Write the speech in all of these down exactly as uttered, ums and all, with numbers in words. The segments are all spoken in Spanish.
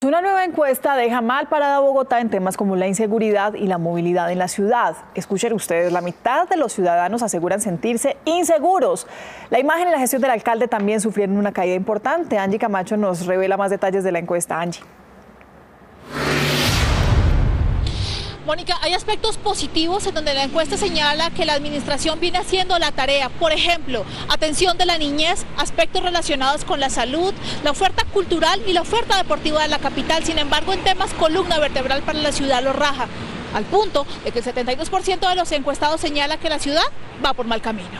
Una nueva encuesta deja mal parada a Bogotá en temas como la inseguridad y la movilidad en la ciudad. Escuchen ustedes, la mitad de los ciudadanos aseguran sentirse inseguros. La imagen y la gestión del alcalde también sufrieron una caída importante. Angie Camacho nos revela más detalles de la encuesta. Angie. Mónica, hay aspectos positivos en donde la encuesta señala que la administración viene haciendo la tarea. Por ejemplo, atención de la niñez, aspectos relacionados con la salud, la oferta cultural y la oferta deportiva de la capital. Sin embargo, en temas columna vertebral para la ciudad lo raja, al punto de que el setenta y dos por ciento de los encuestados señala que la ciudad va por mal camino.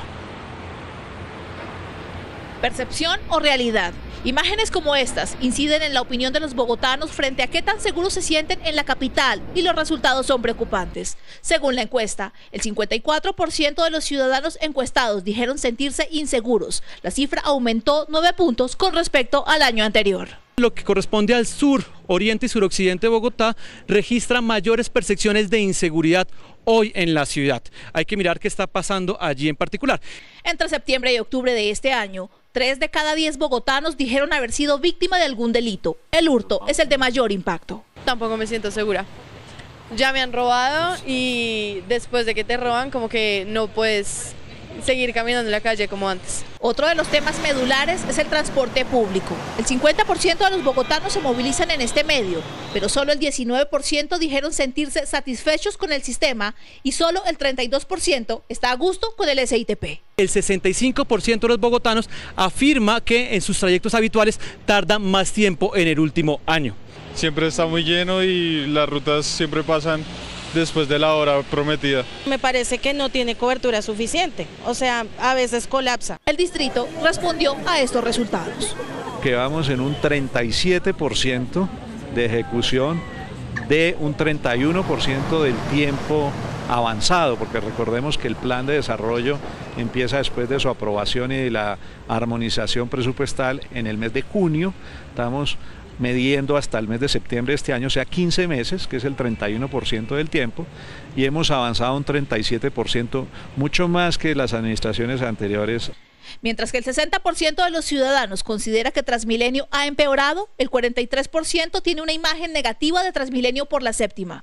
¿Percepción o realidad? Imágenes como estas inciden en la opinión de los bogotanos frente a qué tan seguros se sienten en la capital, y los resultados son preocupantes. Según la encuesta, el cincuenta y cuatro por ciento de los ciudadanos encuestados dijeron sentirse inseguros. La cifra aumentó nueve puntos con respecto al año anterior. Lo que corresponde al sur, oriente y suroccidente de Bogotá registra mayores percepciones de inseguridad hoy en la ciudad. Hay que mirar qué está pasando allí en particular. Entre septiembre y octubre de este año, tres de cada diez bogotanos dijeron haber sido víctima de algún delito. El hurto es el de mayor impacto. Tampoco me siento segura. Ya me han robado y después de que te roban como que no puedes seguir caminando en la calle como antes. Otro de los temas medulares es el transporte público. El cincuenta por ciento de los bogotanos se movilizan en este medio, pero solo el diecinueve por ciento dijeron sentirse satisfechos con el sistema y solo el treinta y dos por ciento está a gusto con el S I T P. El sesenta y cinco por ciento de los bogotanos afirma que en sus trayectos habituales tardan más tiempo en el último año. Siempre está muy lleno y las rutas siempre pasan después de la hora prometida. Me parece que no tiene cobertura suficiente, o sea, a veces colapsa. El distrito respondió a estos resultados. Que vamos en un treinta y siete por ciento de ejecución de un treinta y uno por ciento del tiempo avanzado, porque recordemos que el plan de desarrollo empieza después de su aprobación y de la armonización presupuestal en el mes de junio. Estamos mediendo hasta el mes de septiembre de este año, o sea quince meses, que es el treinta y uno por ciento del tiempo, y hemos avanzado un treinta y siete por ciento, mucho más que las administraciones anteriores. Mientras que el sesenta por ciento de los ciudadanos considera que Transmilenio ha empeorado, el cuarenta y tres por ciento tiene una imagen negativa de Transmilenio por la séptima.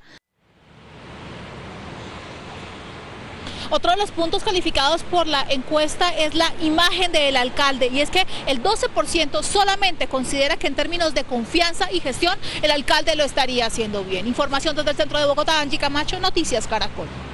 Otro de los puntos calificados por la encuesta es la imagen del alcalde, y es que el doce por ciento solamente considera que en términos de confianza y gestión el alcalde lo estaría haciendo bien. Información desde el centro de Bogotá, Angie Camacho, Noticias Caracol.